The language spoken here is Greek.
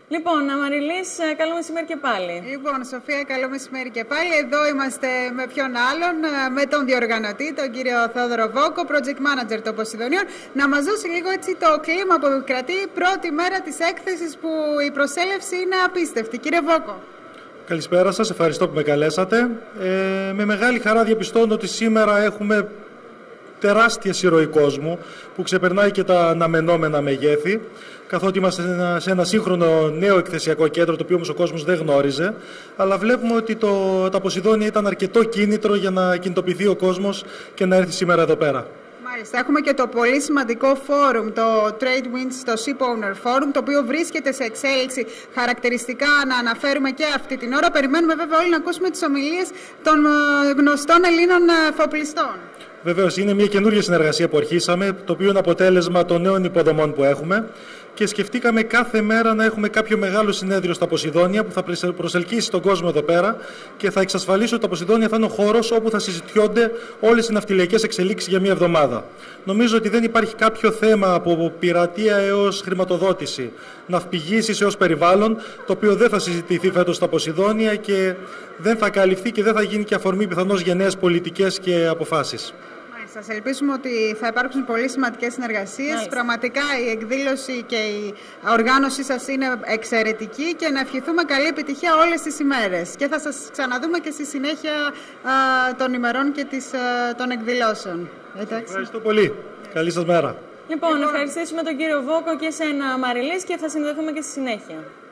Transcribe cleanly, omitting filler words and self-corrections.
Λοιπόν, Αμαριλής, καλό μεσημέρι και πάλι. Λοιπόν, Σοφία, καλό μεσημέρι και πάλι. Εδώ είμαστε με ποιον άλλον, με τον διοργανωτή, τον κύριο Θόδωρο Βόκο, project manager των Ποσειδονίων, να μας δώσει λίγο έτσι το κλίμα που επικρατεί πρώτη μέρα της έκθεσης, που η προσέλευση είναι απίστευτη. Κύριε Βόκο. Καλησπέρα σας, ευχαριστώ που με καλέσατε. Με μεγάλη χαρά διαπιστώνω ότι σήμερα έχουμε τεράστια συρροή κόσμου που ξεπερνάει και τα αναμενόμενα μεγέθη, καθότι είμαστε σε ένα σύγχρονο νέο εκθεσιακό κέντρο, το οποίο όμως ο κόσμος δεν γνώριζε, αλλά βλέπουμε ότι τα Ποσειδόνια ήταν αρκετό κίνητρο για να κινητοποιηθεί ο κόσμος και να έρθει σήμερα εδώ πέρα. Μάλιστα, έχουμε και το πολύ σημαντικό φόρουμ, το Trade Winds, το Ship Owner Forum, το οποίο βρίσκεται σε εξέλιξη. Χαρακτηριστικά να αναφέρουμε και αυτή την ώρα. Περιμένουμε βέβαια όλοι να ακούσουμε τις ομιλίες των γνωστών Ελλήνων εφοπλιστών. Βεβαίως, είναι μια καινούργια συνεργασία που αρχίσαμε, το οποίο είναι αποτέλεσμα των νέων υποδομών που έχουμε, και σκεφτήκαμε κάθε μέρα να έχουμε κάποιο μεγάλο συνέδριο στα Ποσειδόνια που θα προσελκύσει τον κόσμο εδώ πέρα και θα εξασφαλίσει ότι τα Ποσειδόνια θα είναι ο χώρος όπου θα συζητιόνται όλες οι ναυτιλιακές εξελίξεις για μια εβδομάδα. Νομίζω ότι δεν υπάρχει κάποιο θέμα από πειρατεία έως χρηματοδότηση, ναυπηγήσεις έως περιβάλλον, το οποίο δεν θα συζητηθεί φέτος στα Ποσειδόνια και δεν θα καλυφθεί και δεν θα γίνει και αφορμή πιθανώς για νέες πολιτικές και αποφάσεις. Σας ελπίζουμε ότι θα υπάρξουν πολύ σημαντικές συνεργασίες. Πραγματικά η εκδήλωση και η οργάνωσή σας είναι εξαιρετική και να ευχηθούμε καλή επιτυχία όλες τις ημέρες. Και θα σας ξαναδούμε και στη συνέχεια των ημερών και των εκδηλώσεων. Ευχαριστώ πολύ. Καλή σας μέρα. Λοιπόν, ευχαριστήσουμε τον κύριο Βόκο και εσένα, Αμαριλής, και θα συνδεθούμε και στη συνέχεια.